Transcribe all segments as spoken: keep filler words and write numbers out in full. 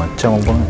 Macam bang.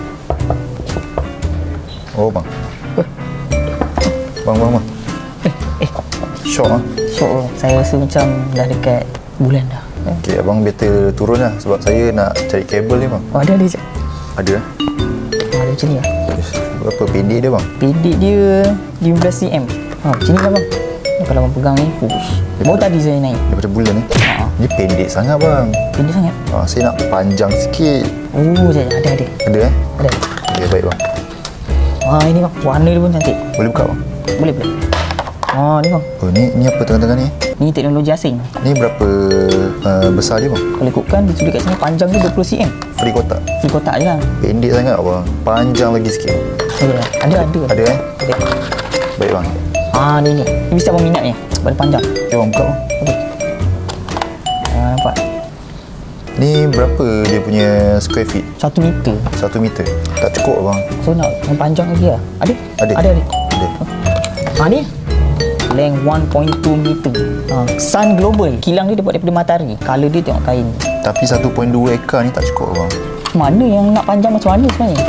Oh bang. Eh. Bang bang bang. Eh, eh. Syok ah. Syok. Saya rasa macam dah dekat bulan dah. Eh. Okay, abang better turun lah sebab saya nak cari kabel ni bang. Oh, ada ada je. Ada eh? Oh, ada macam ni lah. Berapa pendek dia bang? Pendek dia lima belas sentimeter. Ha, macam ni lah bang. Kalau abang pegang ni, push. Baru tadi saya naik. Daripada bulan ni? Ha. Ni pendek sangat bang. Pendek sangat? Ah, saya nak panjang sikit. Oh, saya ada ada. Ada eh? Ada. Okay, baik bang. Ah, ini bang, warna dia pun cantik. Boleh buka bang? Boleh boleh. Ah, ni bang. Oh, ni ni apa tengah-tengah ni? Ni teknologi asing. Ni berapa uh, besar dia bang? Kalau ikutkan dia tulis kat sini panjang dia dua puluh sentimeter. Free kotak? Free kotak je lah. Pendek sangat bang. Panjang lagi sikit. Ada ada. Ada, ada eh? Ada. Baik bang. Ah, ni ni. Ni mesti abang minat ni. Sebab dia panjang. Okay bang, buka bang. Okey. Ah, nampak. Ni berapa dia punya square feet? Satu meter. Satu meter. Tak cukup bang. So nak yang panjang lagi lah. Ada? Ada. Ada ada. Ada. Ah, ni. Length one point two meter. Ah, sun global. Kilang dia dapat daripada matahari. Color dia tengok kain. Tapi satu perpuluhan dua ekar ni tak cukup bang. Mana yang nak panjang macam mana sebenarnya?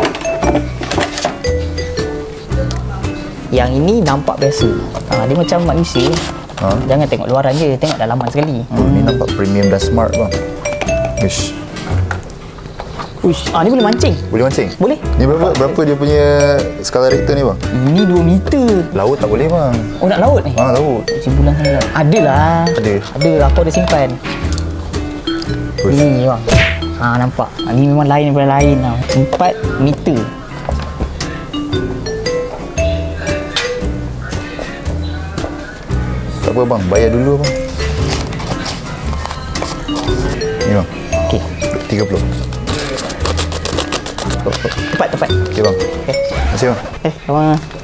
Yang ini nampak biasa. Ha, dia macam manusia. Ha? Jangan tengok luaran je, tengok dalaman sekali. Oh, hmm. Ni nampak premium dan smart bang. Wish. Uish, ah, ni boleh mancing. Boleh mancing? Boleh. Ni berapa berapa dia punya skala Richter ni bang? Ini dua meter. Laut tak boleh bang. Oh, nak laut ni? Ha, laut. Cibulan sana lah. Ada lah. Ada. Ada, aku ada simpan. Uish. Ni bang. Ha, nampak. Ha, ni memang lain daripada lain lah. empat meter. Tak apa bang, bayar dulu bang. Ni bang. Okey. tiga puluh. Tepat, tepat. Okey bang. Okey. Terima kasih bang. Eh, abang.